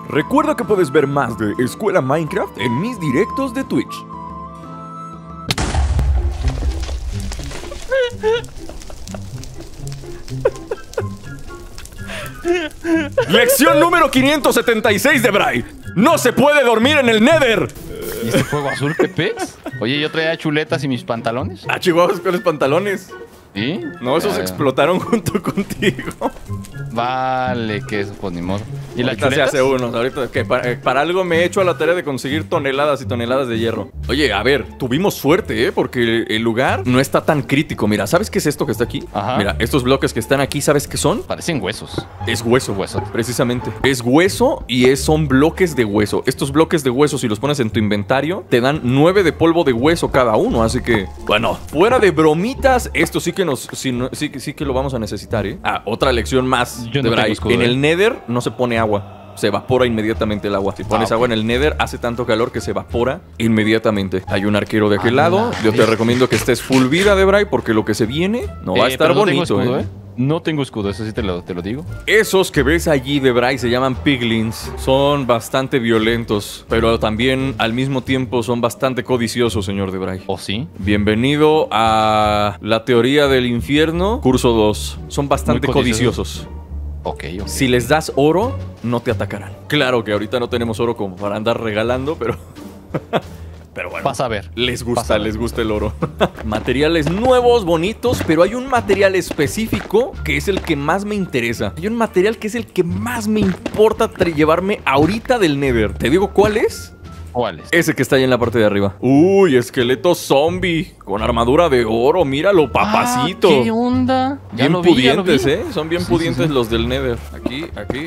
Recuerda que puedes ver más de Escuela Minecraft en mis directos de Twitch. Lección número 576 de Bray. No se puede dormir en el Nether. ¿Y este fuego azul qué pez? Oye, yo traía chuletas y mis pantalones. Ah, chihuahuas, ¿cuáles pantalones? ¿Sí? No, esos explotaron junto contigo. Vale, que eso, pues ni modo. ¿Y las Ahorita se chuletas? hace unos, ahorita que para algo me he hecho a la tarea de conseguir toneladas y toneladas de hierro. Oye, a ver, tuvimos suerte, porque el lugar no está tan crítico. Mira, ¿sabes qué es esto que está aquí? Ajá. Mira, estos bloques que están aquí, ¿sabes qué son? Parecen huesos. Es hueso, Hueso. precisamente. Es hueso y son bloques de hueso. Estos bloques de hueso, si los pones en tu inventario, te dan 9 de polvo de hueso cada uno. Así que, bueno, fuera de bromitas, esto sí que sí que lo vamos a necesitar, ¿eh? Ah, otra lección más Yo de no Bray. tengo escudo, En ¿eh? el Nether no se pone agua. Se evapora inmediatamente el agua. Si pones agua en el Nether, hace tanto calor que se evapora inmediatamente. Hay un arquero de aquel lado. Yo te recomiendo que estés full vida, de Bray, porque lo que se viene no va a estar pero no bonito, tengo escudo, ¿eh? No tengo escudo, eso sí te lo digo. Esos que ves allí de Bray se llaman piglins. Son bastante violentos, pero también al mismo tiempo son bastante codiciosos, señor de Bray. ¿O sí? Bienvenido a la teoría del infierno, curso 2. Son bastante Muy codiciosos. codiciosos. Ok. Si les das oro, no te atacarán. Claro que ahorita no tenemos oro como para andar regalando, pero... Pero bueno, Vas a ver. les Vas a ver. gusta el oro. Materiales nuevos, bonitos, pero hay un material específico que es el que más me interesa. Hay un material que es el que más me importa llevarme ahorita del Nether. ¿Te digo cuál es? ¿Cuáles? Ese que está ahí en la parte de arriba. Uy, esqueleto zombie con armadura de oro. Míralo, papacito. ¿Qué onda? Bien Ya lo vi. pudientes, ¿eh? Son bien Sí, pudientes sí. los del Nether. Aquí.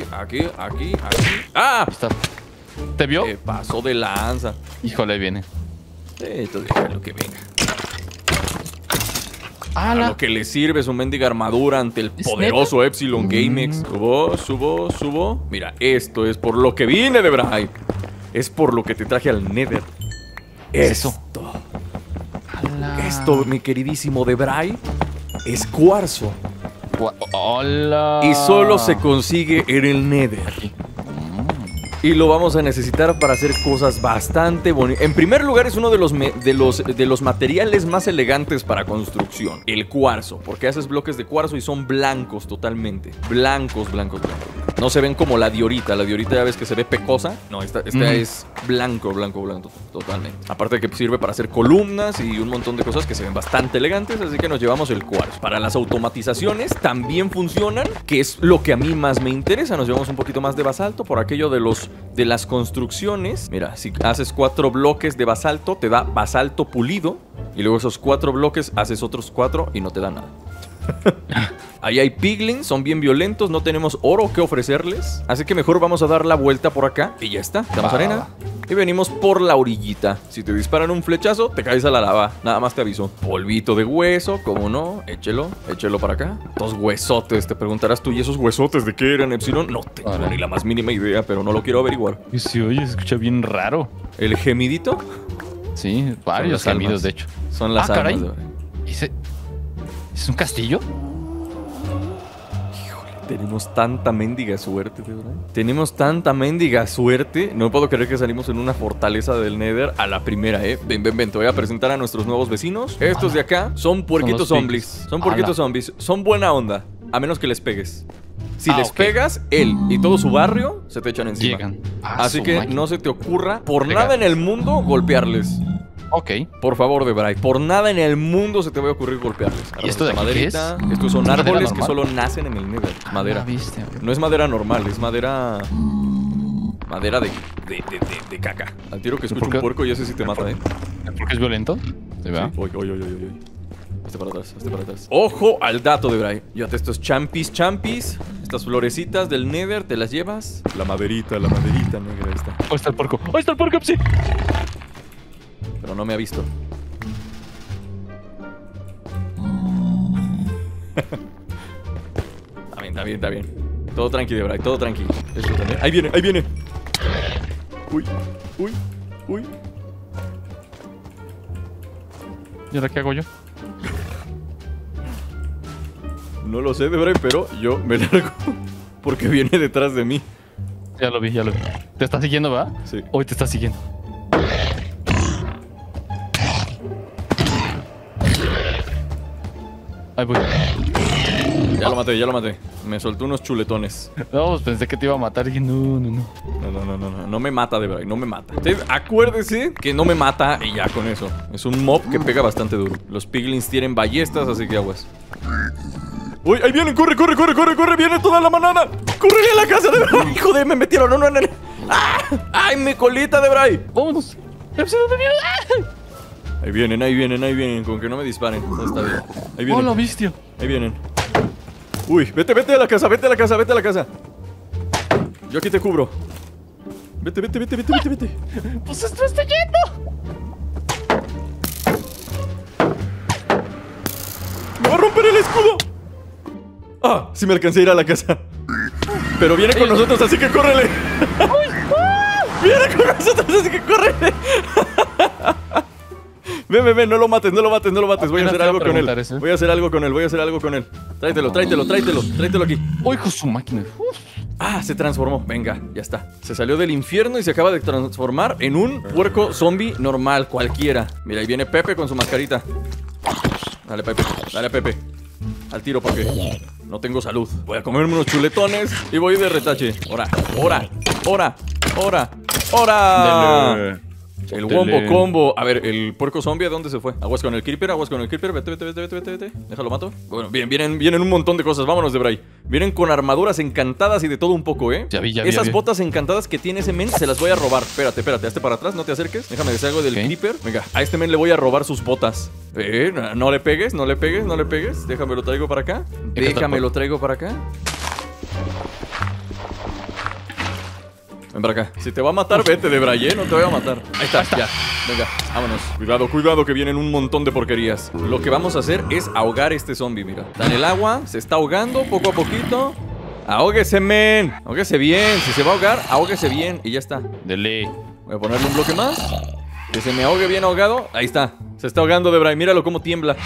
¡Ah! Ahí está. ¿Te vio? Pasó de lanza. Híjole, viene. Tú déjalo que venga. A ¡Hala! lo que le sirve su mendiga armadura ante el ¿Es poderoso Epsilon GameX. Subo. Mira, esto es por lo que vine de Bray. Es por lo que te traje al Nether. Eso. Esto, mi queridísimo de Bray, es cuarzo. ¡Hola! Y solo se consigue en el Nether. Aquí. Y lo vamos a necesitar para hacer cosas bastante bonitas. En primer lugar, es uno de los materiales más elegantes para construcción. El cuarzo. Porque haces bloques de cuarzo y son blancos totalmente. Blancos. No se ven como la diorita. La diorita ya ves que se ve pecosa. No, esta es blanco. Totalmente. Aparte de que sirve para hacer columnas y un montón de cosas que se ven bastante elegantes. Así que nos llevamos el cuarzo. Para las automatizaciones también funcionan, que es lo que a mí más me interesa. Nos llevamos un poquito más de basalto por aquello de las construcciones. Mira, si haces 4 bloques de basalto, te da basalto pulido. Y luego esos 4 bloques haces otros 4 y no te da nada. Ahí hay piglins, son bien violentos. No tenemos oro que ofrecerles, así que mejor vamos a dar la vuelta por acá. Y ya está, damos arena y venimos por la orillita. Si te disparan un flechazo, te caes a la lava. Nada más te aviso. Polvito de hueso, ¿cómo no? Échelo para acá. Dos huesotes, te preguntarás tú. ¿Y esos huesotes de qué eran, Epsilon? No tengo ni la más mínima idea, pero no lo quiero averiguar. Sí, oye, se escucha bien raro. ¿El gemidito? Sí, varios Son las gemidos, almas. de hecho. Son las almas. Caray. De... ¿Es un castillo? Tenemos tanta mendiga suerte, de verdad. Tenemos tanta mendiga suerte. No puedo creer que salimos en una fortaleza del Nether a la primera, ¿eh? Ven. Te voy a presentar a nuestros nuevos vecinos. Estos de acá son puerquitos Son los zombies. pigs. Son puerquitos zombies. Son buena onda. A menos que les pegues. Si les ok. pegas, él y todo su barrio se te echan encima. Llegan. Así que no se te ocurra por Pegar. nada en el mundo golpearles. Ok. Por favor, de Bray, por nada en el mundo se te va a ocurrir golpearles. ¿Y esto de aquí qué es? Estos son ¿Madera árboles que normal? solo nacen en el Nether. Madera. ¿Viste? No es madera normal, es madera... Madera de caca. Al tiro que escucho ¿Por qué? un puerco y ese sí te mata, ¿eh? ¿Por qué es violento? ¿Se ve? Sí. Uy. Hazte para atrás. Ojo al dato de Bray. Llévate estos champis. Estas florecitas del Nether, te las llevas. La maderita negra esta. Ahí está el porco. Ahí está el porco, sí. Pero no me ha visto. Está bien. Todo tranqui, Debray, todo tranqui. Esto también. Ahí viene. Uy. ¿Y ahora qué hago yo? No lo sé, Debray, pero yo me largo. Porque viene detrás de mí. Ya lo vi, ya lo vi. ¿Te está siguiendo, va? Sí. Hoy te está siguiendo. Ahí voy. Ya lo maté, ya lo maté. Me soltó unos chuletones. No, pues pensé que te iba a matar. Dije, no. No me mata, de verdad, no me mata. Usted acuérdese que no me mata y ya con eso. Es un mob que pega bastante duro. Los piglins tienen ballestas, así que aguas. ¡Uy! ¡Ahí vienen! ¡Corre! ¡Viene toda la manada! ¡Corre a la casa de Bray! ¡Hijo de! ¡Me metieron! ¡No! ¡Ah! ¡Ay, mi colita de Bray! Vámonos. Ahí vienen. Con que no me disparen. No está bien. Ahí vienen. ¡Hola, bestia! Ahí vienen. Uy, vete a la casa. Yo aquí te cubro. Vete. ¡Pues esto está yendo! ¡Me va a romper el escudo! ¡Ah! Sí me alcancé a ir a la casa. Pero viene con nosotros, así que córrele. Viene con nosotros, así que córrele. Ven, no lo mates. Voy a hacer algo con él. Tráetelo aquí. ¡Uy, hijo su máquina! Ah, se transformó. Venga, ya está. Se salió del infierno y se acaba de transformar en un puerco zombie normal, cualquiera. Mira, ahí viene Pepe con su mascarita. Dale, Pepe. Al tiro porque no tengo salud. Voy a comerme unos chuletones y voy de retache. ¡Hora! El wombo combo. A ver, el puerco zombie, ¿a dónde se fue? Aguas con el creeper. Vete. Déjalo mato. Bueno, vienen un montón de cosas. Vámonos de Bray. Vienen con armaduras encantadas y de todo un poco, ¿eh? Ya vi. Esas botas encantadas que tiene ese men se las voy a robar. Espérate. Hazte para atrás, no te acerques. Déjame deshago del creeper. Venga, a este men le voy a robar sus botas. No le pegues. Déjame lo traigo para acá. Ven para acá. Si te va a matar, vete de Bray, no te voy a matar. Ahí está, ya. Venga, vámonos. Cuidado que vienen un montón de porquerías. Lo que vamos a hacer es ahogar a este zombie, mira. Está en el agua, se está ahogando poco a poquito. Ahóguese, men. Ahóguese bien. Si se va a ahogar, ahóguese bien. Y ya está. Dele. Voy a ponerle un bloque más. Que se me ahogue bien ahogado. Ahí está. Se está ahogando de Bray. Míralo cómo tiembla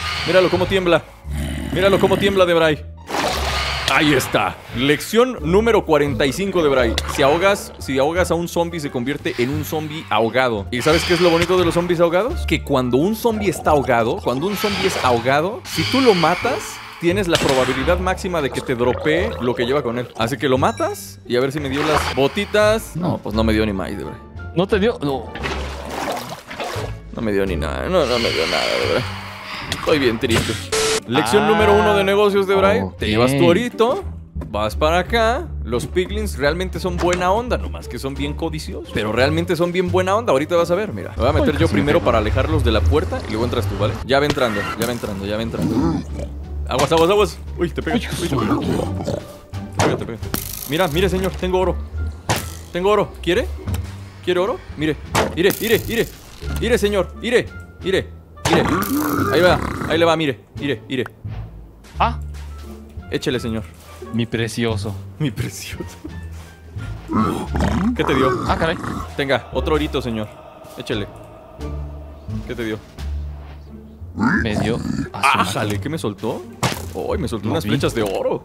de Bray. Ahí está. Lección número 45 de Bray. Si ahogas a un zombie, se convierte en un zombie ahogado. ¿Y sabes qué es lo bonito de los zombies ahogados? Que cuando un zombie está ahogado, si tú lo matas, tienes la probabilidad máxima de que te dropee lo que lleva con él. Así que lo matas y a ver si me dio las botitas. No, pues no me dio ni más de Bray. ¿No te dio? No. No me dio ni nada. No me dio nada de Bray. Estoy bien triste. Lección número 1 de negocios de Bray. Te llevas tu orito, vas para acá. Los piglins realmente son buena onda, nomás que son bien codiciosos. Pero realmente son bien buena onda. Ahorita vas a ver, mira. Me voy a meter yo primero para alejarlos de la puerta y luego entras tú, ¿vale? Ya va entrando. Aguas. Uy, te pega. Te pega. Mire, señor, tengo oro. ¿Quiere oro? Mire, señor. Mire. Ahí le va, mire. Ah. Échele, señor. Mi precioso. ¿Qué te dio? Ah, caray. Tenga, otro orito, señor. Échele. ¿Qué te dio? Me dio. ¡Ájale! ¿Qué me soltó? Me soltó unas flechas de oro.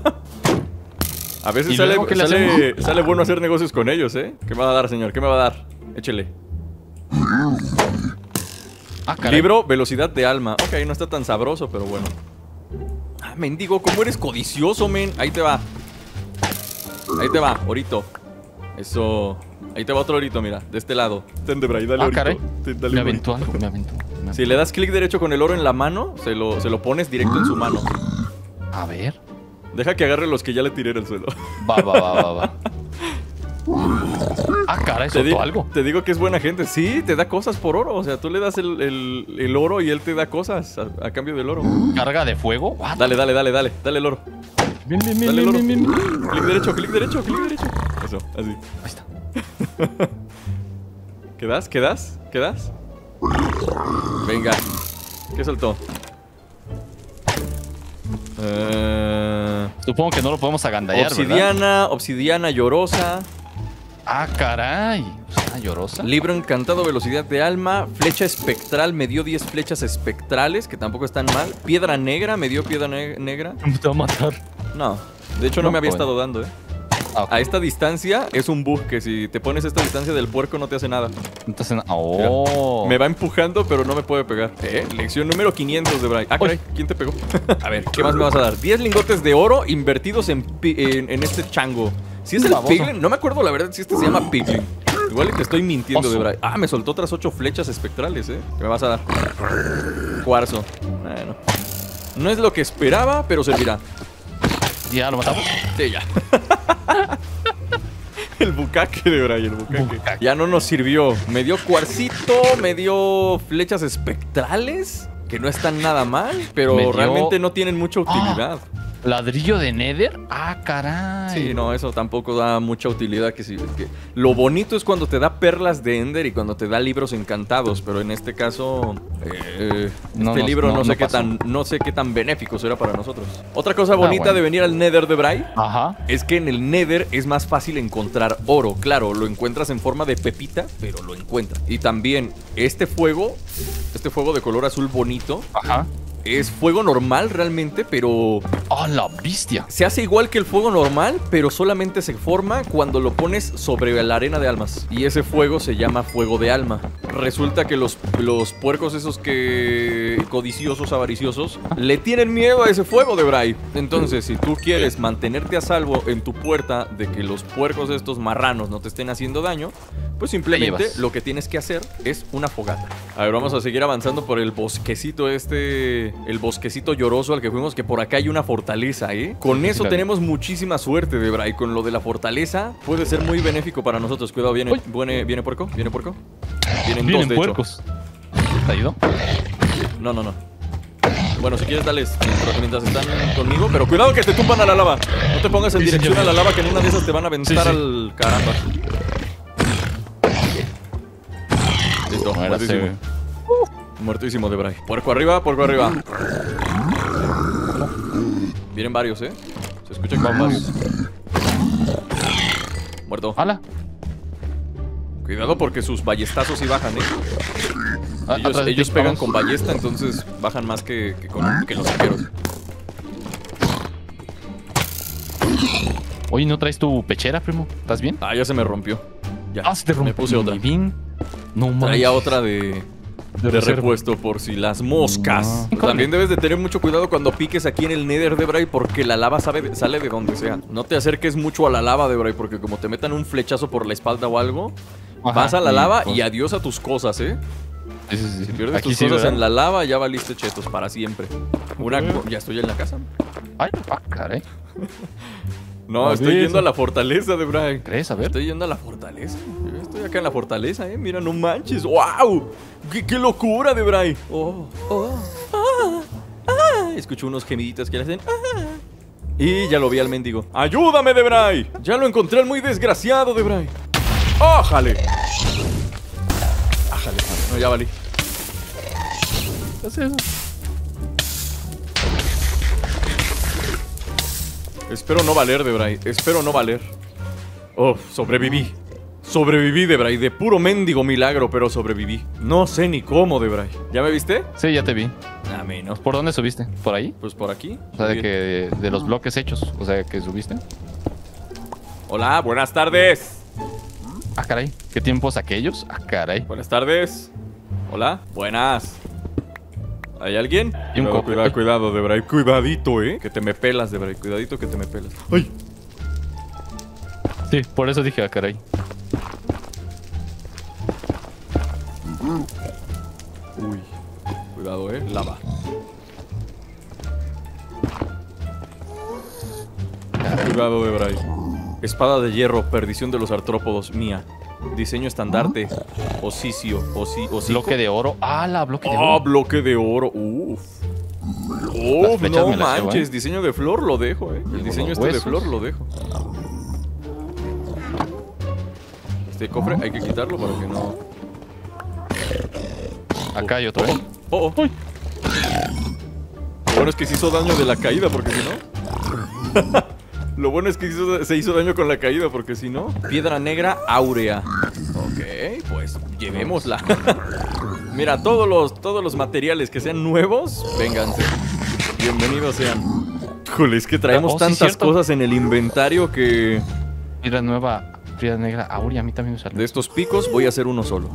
A veces sale bueno hacer negocios con ellos, ¿eh? ¿Qué me va a dar, señor? ¿Qué me va a dar? Échele. Libro, velocidad de alma. Ok, no está tan sabroso, pero bueno. Mendigo, ¿cómo eres codicioso, men? Ahí te va, orito. Eso. Ahí te va otro orito, mira, de este lado. Ten de Bray, dale orito. Caray. Dale me aventó algo. Si le das clic derecho con el oro en la mano, se lo pones directo en su mano. A ver. Deja que agarre los que ya le tiré al suelo. Va. Caray, soltó algo. Te digo que es buena gente. Sí, te da cosas por oro. O sea, tú le das el oro y él te da cosas a cambio del oro. ¿Carga de fuego? What? Dale el oro. Bien. Clic derecho. Eso, así. Ahí está. ¿Quedas? Venga. ¿Qué soltó? Supongo que no lo podemos agandallar, obsidiana llorosa. Ah, caray. Llorosa. Libro encantado, velocidad de alma. Flecha espectral, me dio 10 flechas espectrales, que tampoco están mal. Piedra negra, me dio piedra negra. Me te va a matar. No, de hecho no me había estado dando, Ah, ok. A esta distancia es un bug que si te pones a esta distancia del puerco no te hace nada. Entonces, oh. Me va empujando, pero no me puede pegar. Lección número 500 de Bray. Ah, caray, ¿quién te pegó? A ver, ¿qué más me vas a dar? 10 lingotes de oro invertidos en este chango. Si es el Baboso. Piglin, no me acuerdo la verdad si este se llama Piglin. Igual te estoy mintiendo Oso. de Bray. Ah, me soltó otras 8 flechas espectrales, ¿Qué me vas a dar? Cuarzo. Bueno. No es lo que esperaba, pero servirá. ¿Ya lo matamos? Sí, ya. El bucaque de Bray, el bucaque. Ya no nos sirvió. Me dio cuarcito, me dio flechas espectrales, que no están nada mal, pero Me dio- realmente no tienen mucha utilidad. ¿Ladrillo de Nether? Ah, caray. Sí, no, eso tampoco da mucha utilidad. Lo bonito es cuando te da perlas de Ender y cuando te da libros encantados, pero en este caso, este libro no sé qué tan benéfico será para nosotros. Otra cosa bonita bueno. de venir al Nether de Bray Ajá. es que en el Nether es más fácil encontrar oro. Claro, lo encuentras en forma de pepita, pero lo encuentras. Y también este fuego de color azul bonito, Ajá. es fuego normal realmente, pero ¡Oh, la bestia! se hace igual que el fuego normal, pero solamente se forma cuando lo pones sobre la arena de almas. Y ese fuego se llama fuego de alma. Resulta que los puercos esos que codiciosos, avariciosos, le tienen miedo a ese fuego de Bray. Entonces, si tú quieres mantenerte a salvo en tu puerta de que los puercos estos marranos no te estén haciendo daño, pues simplemente llevas. lo que tienes que hacer es una fogata. A ver, vamos a seguir avanzando por el bosquecito el bosquecito lloroso al que fuimos, que por acá hay una fortaleza, Con eso Fíjate. tenemos muchísima suerte, Debray. Con lo de la fortaleza puede ser muy benéfico para nosotros. Cuidado, viene puerco, viene puerco. Vienen dos, de puercos. ¿Te ha ido? hecho. No. Bueno, si quieres, dales mientras están conmigo. Pero cuidado que te tumban a la lava. No te pongas en Sí, dirección señor. a la lava, que en una de esas te van a aventar Sí, sí. al caramba. Listo, Muérase. muertísimo. Muertísimo de Bray. Puerco arriba, puerco arriba. Vienen varios, Se escucha que van varios. Muerto. ¡Hala! Cuidado porque sus ballestazos sí bajan, Atrás de ti, Ellos pegan vamos. con ballesta, entonces bajan más que los arqueros. Oye, ¿no traes tu pechera, primo? ¿Estás bien? Ah, ya se me rompió. Ya. Ah, se te rompió. Me puse otra. Bien. No mames. Traía otra de reserva. repuesto por si las moscas. No. También debes de tener mucho cuidado cuando piques aquí en el Nether de Bray, porque la lava sale de donde sea. No te acerques mucho a la lava de Bray, porque como te metan un flechazo por la espalda o algo, Ajá, vas a la y, lava pues, y adiós a tus cosas, Sí, sí, sí. Si pierdes Aquí tus sí, cosas ¿verdad? en la lava, ya valiste chetos para siempre. Ya estoy en la casa. Ay, caray. No, A estoy ver, yendo a eso. la fortaleza de Bray. ¿Crees? A ver. Estoy yendo a la fortaleza. Yo estoy acá en la fortaleza, Mira, no manches. ¡Wow! ¡Qué locura de Bray! Escucho unos gemiditos que le hacen. Y ya lo vi al mendigo. ¡Ayúdame, Debray! Ya lo encontré al muy desgraciado, Debray. ¡Ájale! ¡Ájale! No, ya valí. ¿Qué es eso? Espero no valer, Debray. Espero no valer. Oh, sobreviví. Sobreviví, Debray. De puro mendigo milagro, pero sobreviví. No sé ni cómo, Debray. ¿Ya me viste? Sí, ya te vi. A mí no. ¿Por dónde subiste? ¿Por ahí? Pues por aquí. O sea, de los bloques hechos. O sea, que subiste. Hola, buenas tardes. Ah, caray. ¿Qué tiempos aquellos? Ah, caray. Buenas tardes. Hola, buenas. ¿Hay alguien? Y un Cuidado, cofre. cuidado, Debray. Cuidadito, Que te me pelas, Debray. Cuidadito que te me pelas. ¡Ay! Sí, por eso dije, ah, caray. Uy. Cuidado, lava. Cuidado, Debray. Espada de hierro, perdición de los artrópodos, mía. Diseño estandarte. Osicio. Bloque de oro. Ah, la bloque de Oh, oro. bloque de oro. Uf. Las Uf, flechas no me las llevo, manches. Diseño de flor lo dejo, El diseño los de huesos. flor lo dejo. Este cofre hay que quitarlo para que no. Acá hay otro, Oh. Uy. Lo bueno es que se hizo daño de la caída, porque si no. Lo bueno es que se hizo daño con la caída, porque si no. Piedra negra áurea. Ok, pues llevémosla. Mira, todos los materiales que sean nuevos, vénganse. Bienvenidos sean. Híjole, es que traemos Oh, sí, tantas cierto. cosas en el inventario que Piedra nueva, piedra negra. Aurea, a mí también me salió. De estos picos voy a hacer uno solo.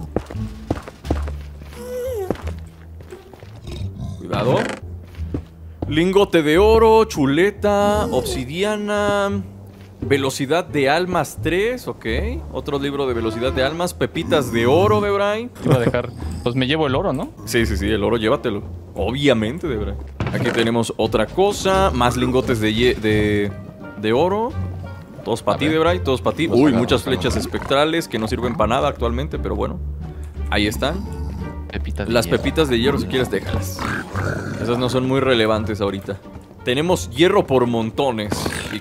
Cuidado. Lingote de oro, chuleta, obsidiana, velocidad de almas 3, ok. Otro libro de velocidad de almas, pepitas de oro, Debray. Iba a dejar. Pues me llevo el oro, ¿no? Sí, el oro llévatelo. Obviamente, Debray. Aquí tenemos otra cosa, más lingotes de oro. Todos para ti, Debray, todos para ti. Uy, muchas flechas espectrales que no sirven para nada actualmente, pero bueno. Ahí están. Las pepitas de hierro, si quieres, déjalas. Esas no son muy relevantes ahorita. Tenemos hierro por montones. Y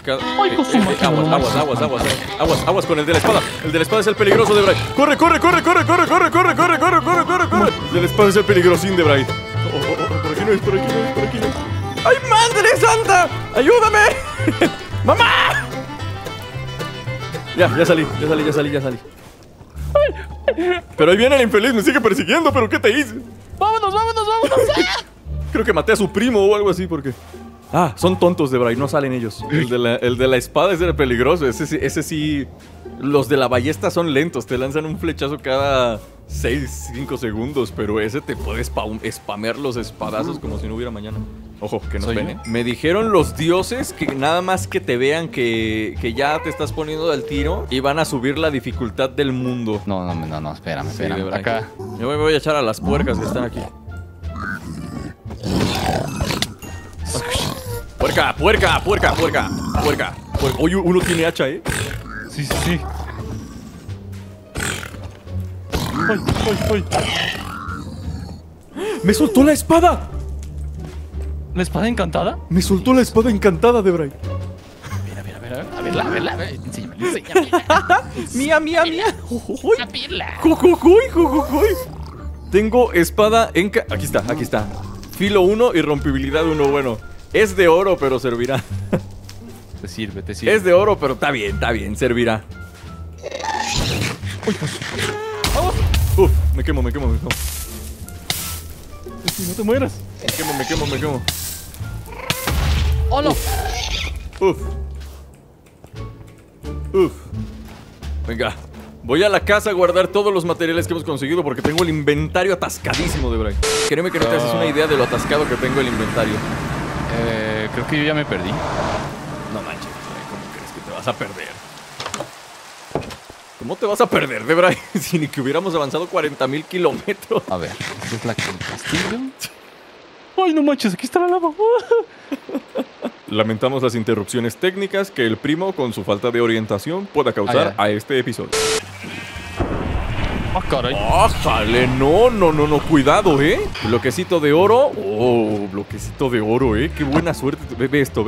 aguas con el de la espada. El de la espada es el peligroso, Debray. Corre. El de la espada es el peligrosín, Debray. Por aquí no es. ¡Ay, madre santa! ¡Ayúdame! ¡Mamá! Ya salí. Pero ahí viene el infeliz, me sigue persiguiendo, pero ¿qué te hice? ¡Vámonos! Creo que maté a su primo o algo así porque... Ah, son tontos, Debray, no salen ellos. El de la espada es el peligroso, ese sí... Los de la ballesta son lentos, te lanzan un flechazo cada 5 segundos, pero ese te puede spamear los espadazos como si no hubiera mañana. Ojo, que nos ven, ¿eh? Me dijeron los dioses que nada más que te vean que ya te estás poniendo al tiro y van a subir la dificultad del mundo. No, espérame. Acá. Yo me voy a echar a las puercas que están aquí. Puerca. Oye, uno tiene hacha, ¿eh? Sí. ¡Ay! ¡Me soltó la espada! ¿La espada encantada? Me soltó la espada encantada, Debray. A verla. Enséñame. Mía. Jujujuy. Tengo espada Aquí está. Filo 1 y rompibilidad 1. Bueno, es de oro, pero servirá. Te sirve. Es de oro, pero está bien, servirá. Uy, pues. Uf, me quemo. No te mueras. Me quemo. ¡Hola! Uf. Venga, voy a la casa a guardar todos los materiales que hemos conseguido porque tengo el inventario atascadísimo, Debray. Créeme que no te haces una idea de lo atascado que tengo el inventario. Creo que yo ya me perdí. No manches, ¿cómo crees que te vas a perder? ¿Cómo te vas a perder, Debray? Si ni que hubiéramos avanzado 40,000 kilómetros. A ver, ¿esta es la que el castillo? ¡Ay, no manches! Aquí está la lava. Lamentamos las interrupciones técnicas que el primo, con su falta de orientación, pueda causar a este episodio. ¡Ah, caray! ¡Ájale! No, cuidado, ¿eh? Bloquecito de oro. Oh, bloquecito de oro, ¿eh? ¡Qué buena suerte! Ve esto.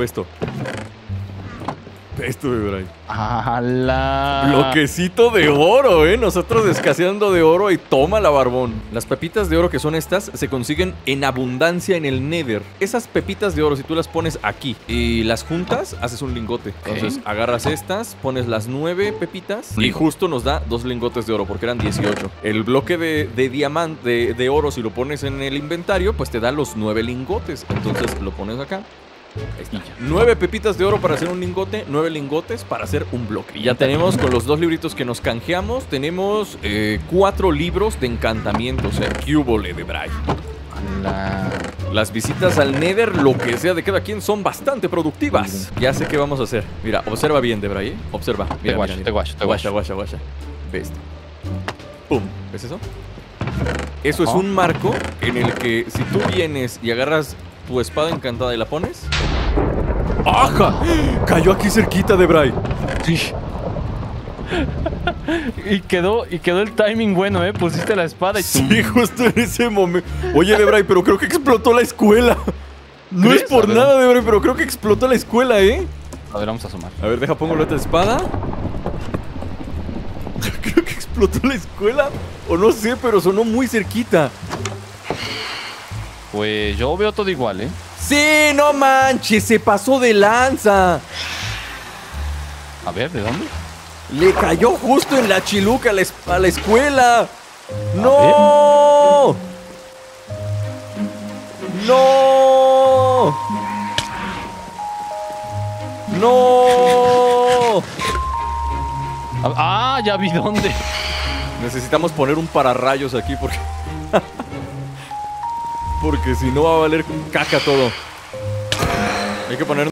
Esto, Debray. ¡Hala! Bloquecito de oro, ¿eh? Nosotros escaseando de oro y toma la barbón. Las pepitas de oro que son estas se consiguen en abundancia en el Nether. Esas pepitas de oro, si tú las pones aquí y las juntas, haces un lingote. Entonces agarras estas, pones las 9 pepitas y justo nos da 2 lingotes de oro porque eran 18. El bloque de diamante, de oro, si lo pones en el inventario, pues te da los 9 lingotes. Entonces lo pones acá. Ahí está. 9 pepitas de oro para hacer un lingote, 9 lingotes para hacer un bloque. Y ya tenemos, con los 2 libritos que nos canjeamos, tenemos 4 libros de encantamientos. ¿Qué hubo, Debray? Las visitas al Nether, lo que sea de cada quien, son bastante productivas. Ya sé qué vamos a hacer. Mira, observa bien, Debray, ¿eh? Observa. Mira, te guacho. Guacha. Ve esto. ¡Pum! ¿Ves eso? Eso es un marco en el que si tú vienes y agarras tu espada encantada y la pones... ¡Ajá! Cayó aquí cerquita, Debray. Sí. y quedó el timing bueno, ¿eh? Pusiste la espada y... Sí, justo en ese momento. Oye, Debray, pero creo que explotó la escuela. No es por nada, Debray, pero creo que explotó la escuela, ¿eh? A ver, vamos a asomar. A ver, deja, pongo la otra espada. Creo que explotó la escuela. O no sé, pero sonó muy cerquita. Pues yo veo todo igual, ¿eh? ¡Sí, no manches! ¡Se pasó de lanza! A ver, ¿de dónde? Le cayó justo en la chiluca a la escuela. ¡No! ¡No! ¡No! Ah, ya vi dónde. Necesitamos poner un pararrayos aquí porque... porque si no va a valer caca todo. Hay que poner